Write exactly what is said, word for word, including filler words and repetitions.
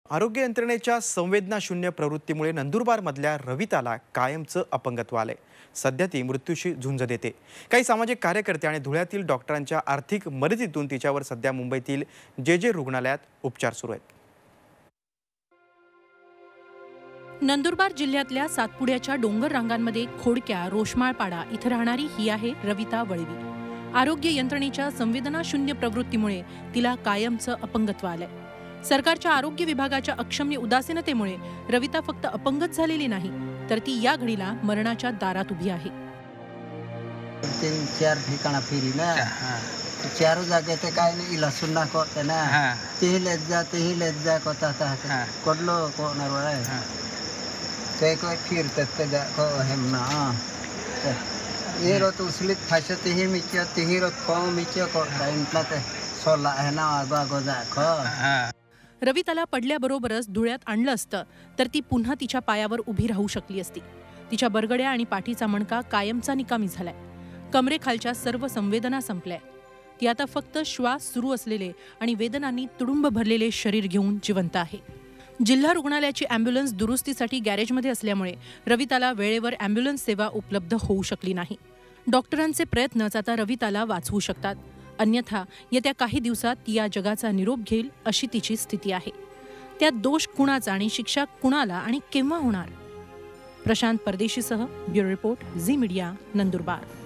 आरोग्य यंत्रणेच्या संवेदनाशून्य प्रवृत्तीमुळे नंदुरबारमधल्या रविताला कायमचं अपंगत्व आलंय. सध्या ती मृत्यूशी झुंज देते. काही सामाजिक कार्यकर्ते आणि धुळ्यातील डॉक्टरांच्या आर्थिक मदतीतून तिच्यावर सध्या मुंबईतील जे जे रुग्णालयात उपचार सुरू आहेत. नंदुरबार जिल्ह्यातल्या सातपुड्याच्या डोंगर रांगांमध्ये खोडक्या रोषमाळपाडा इथं राहणारी ही आहे रविता वळवी. आरोग्य यंत्रणेच्या संवेदनाशून्य प्रवृत्तीमुळे तिला कायमचं अपंगत्व आलंय. सरकारच्या आरोग्य विभागाच्या अक्षम्य उदासीनतेमुळे रविता फक्त अपंगच झालेली नाही, तर ती या घडीला मरणाच्या दारात उभी आहे. तीन चार ठिकाणा फिरी ना चार जागे ते काय नाही इला सुन्ना को ना तेही लेत जा तेही लेत जा को ता कोडलो को नरवाय ते को फिरतात ते को हम ना ये रो तो उसलित फाशे तेही मिच तेही रो को मिच को टाइमला ते सोला है ना आगा गोजा खो. रविताला पडल्याबरोबरच धुळ्यात आणलं असतं तर ती पुन्हा तिच्या पायावर उभी राहू शकली असती. तिच्या बरगड्या आणि पाठीचा मणका कायमचा निकामी झालाय. कमरेखालच्या सर्व संवेदना संपल्या. ती आता फक्त श्वास सुरू असलेले आणि वेदनांनी तुडुंब भरलेले शरीर घेऊन जिवंत आहे. जिल्हा रुग्णालयाची अँब्युलन्स दुरुस्तीसाठी गॅरेजमध्ये असल्यामुळे रविताला वेळेवर अँब्युलन्स सेवा उपलब्ध होऊ शकली नाही. डॉक्टरांचे प्रयत्नच आता रविताला वाचवू शकतात. अन्यथा येत्या काही दिवसात ती या जगाचा निरोप घेईल अशी तिची स्थिती आहे. त्यात दोष कुणाचा आणि शिक्षा कुणाला आणि केव्हा होणार? प्रशांत परदेशीसह ब्युरो रिपोर्ट, झी मीडिया, नंदुरबार.